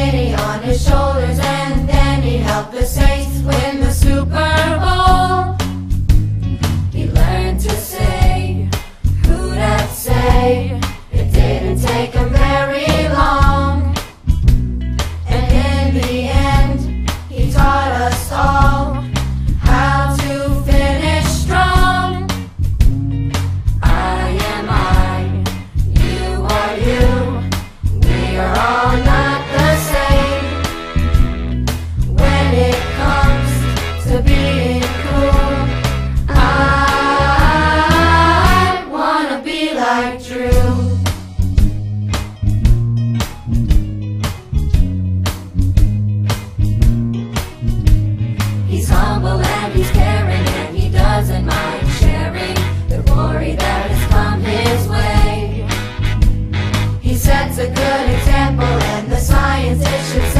pity on his shoulders, and then he helped the Saints win the Super Bowl. He learned to say, who'd have say, it didn't take him very long. And in the end, he taught us all how to finish strong. I am I, you are you, we are all not the same. When it comes to being cool, I wanna be like Drew. He's humble and he's caring, and he doesn't mind sharing the glory that has come his way. He sets a good example, and the scientists should